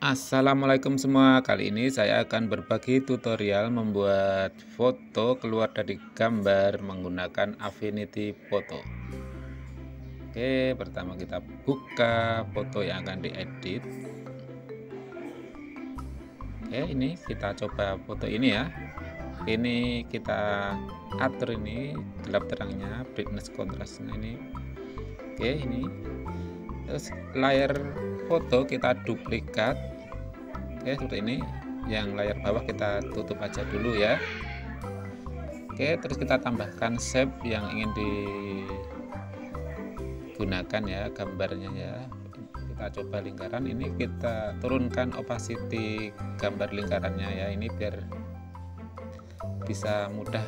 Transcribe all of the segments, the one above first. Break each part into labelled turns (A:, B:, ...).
A: Assalamualaikum semua. Kali ini saya akan berbagi tutorial membuat foto keluar dari gambar menggunakan Affinity Photo. Oke, pertama kita buka foto yang akan diedit. Oke, ini kita coba foto ini ya. Ini kita atur ini gelap terangnya, brightness kontrasnya ini. Oke, ini terus layar foto kita duplikat. Oke, seperti ini. Yang layar bawah kita tutup aja dulu ya. Oke, terus kita tambahkan shape yang ingin digunakan ya, gambarnya ya. Kita coba lingkaran, ini kita turunkan opacity gambar lingkarannya ya, ini biar bisa mudah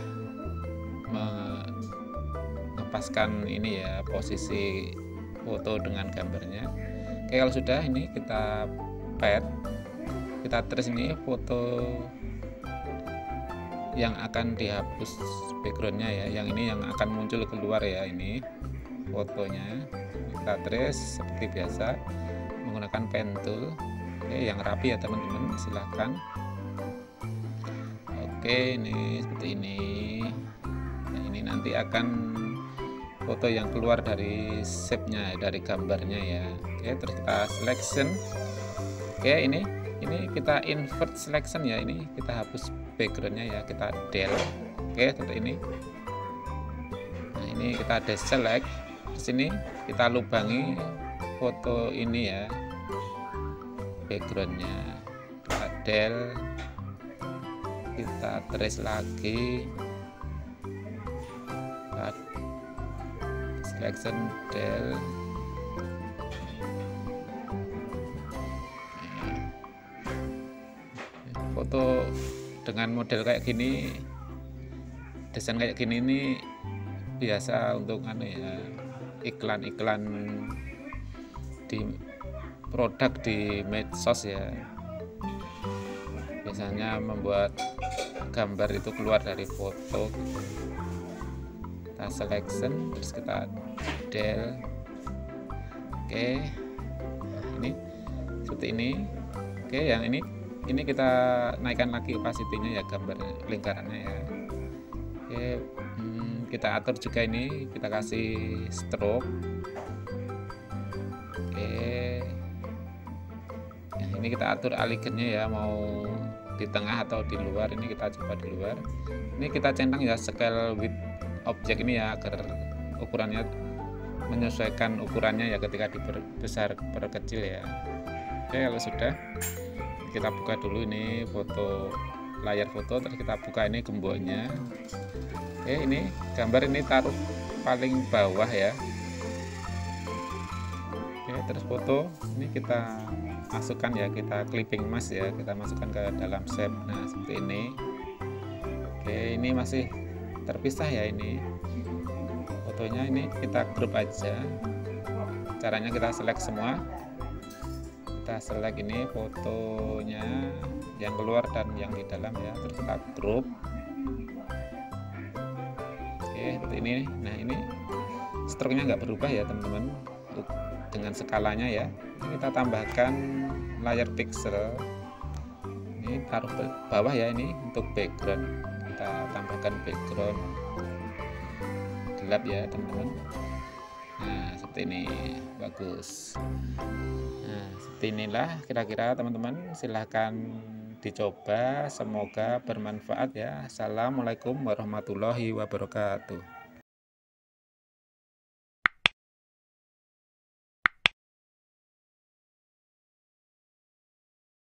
A: mengepaskan ini ya, posisi foto dengan gambarnya. Oke, kalau sudah ini kita pad, kita trace ini foto yang akan dihapus backgroundnya ya, yang ini yang akan muncul keluar ya, ini fotonya kita trace seperti biasa menggunakan pen tool. Oke, yang rapi ya teman-teman, silahkan. Oke, ini seperti ini. Nah, ini nanti akan foto yang keluar dari shape-nya, dari gambarnya ya. Oke, terus kita selection. Oke, ini kita invert selection ya, ini kita hapus backgroundnya ya, kita del. Oke, seperti ini. Nah, ini kita deselect. Di sini kita lubangi foto ini ya, backgroundnya kita del, kita trace lagi, kita selection del. Foto dengan model kayak gini, desain kayak gini ini biasa untuk ya, iklan-iklan di produk di medsos ya, biasanya membuat gambar itu keluar dari foto. Kita selection, terus kita del. Oke, ini seperti ini. Oke, yang ini kita naikkan lagi opacity-nya ya, gambar lingkarannya ya. Oke, kita atur juga ini, kita kasih stroke. Oke, nah, ini kita atur alignnya ya, mau di tengah atau di luar. Ini kita coba di luar. Ini kita centang ya scale width objek ini ya, agar ukurannya menyesuaikan ukurannya ya ketika dibesar perkecil ya. Oke, kalau sudah kita buka dulu ini foto, layar foto, terus kita buka ini gemboknya. Oke, ini gambar ini taruh paling bawah ya. Oke, terus foto ini kita masukkan ya, kita clipping mask ya, kita masukkan ke dalam shape. Nah, seperti ini. Oke, ini masih terpisah ya, ini fotonya ini kita group aja. Caranya kita select semua, kita select ini fotonya yang keluar dan yang di dalam ya, terus kita group. Oke, seperti ini. Nah, ini stroke-nya nggak berubah ya teman-teman, dengan skalanya ya. Ini kita tambahkan layar pixel, ini taruh ke bawah ya, ini untuk background kita tambahkan background gelap ya teman-teman. Nah, seperti ini, bagus. Nah, seperti inilah kira-kira teman-teman, silahkan dicoba, semoga bermanfaat ya. Assalamualaikum warahmatullahi wabarakatuh.